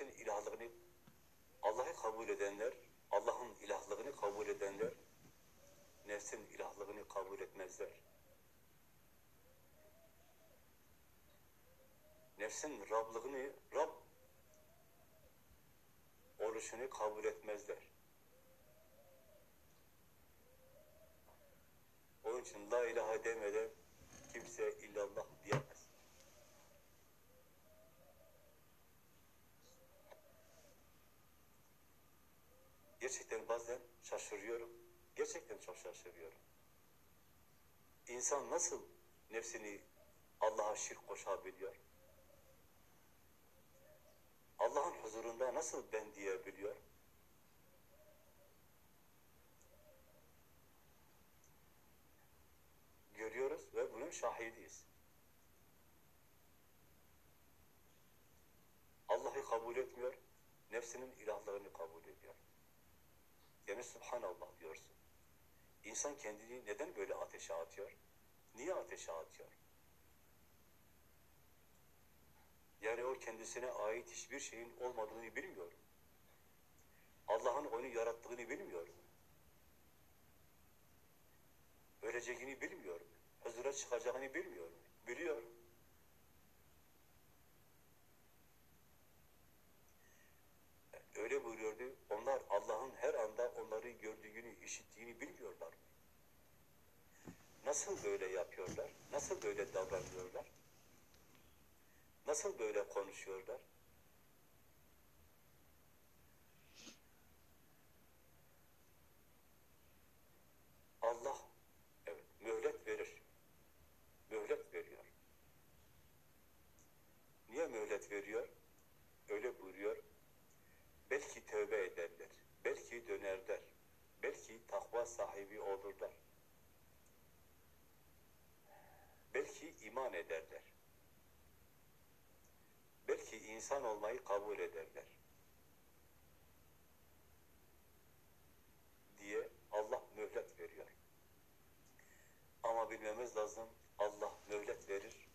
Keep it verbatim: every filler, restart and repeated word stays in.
nefsin ilahlığını, Allah'ı kabul edenler, Allah'ın ilahlığını kabul edenler, nefsin ilahlığını kabul etmezler. Nefsin Rablığını, Rab oluşunu kabul etmezler. Onun için la ilahe demeden kimse illallah diyemez. Gerçekten bazen şaşırıyorum. Gerçekten çok şaşırıyorum. İnsan nasıl nefsini Allah'a şirk koşabiliyor? Allah'ın huzurunda nasıl ben diyebiliyor? Görüyoruz ve bunun şahidiyiz. Allah'ı kabul etmiyor, nefsinin ilahlığını kabul ediyor. Yani Subhanallah diyorsun. İnsan kendini neden böyle ateşe atıyor? Niye ateşe atıyor? Yani o kendisine ait hiçbir şeyin olmadığını bilmiyor. Allah'ın onu yarattığını bilmiyor. Öleceğini bilmiyor. Huzura çıkacağını bilmiyor. Biliyor. Öyle buyuruyordu. Onlar Allah'ın her anda onları gördüğünü, işittiğini bilmiyorlar mı? Nasıl böyle yapıyorlar? Nasıl böyle davranıyorlar? Nasıl böyle konuşuyorlar? Allah evet mühlet verir. Mühlet veriyor. Niye mühlet veriyor? Öyle buyuruyor. Belki tövbe ederler. Belki dönerler. Belki takva sahibi olurlar. Belki iman ederler. Belki insan olmayı kabul ederler. Diye Allah mühlet veriyor. Ama bilmemiz lazım, Allah mühlet verir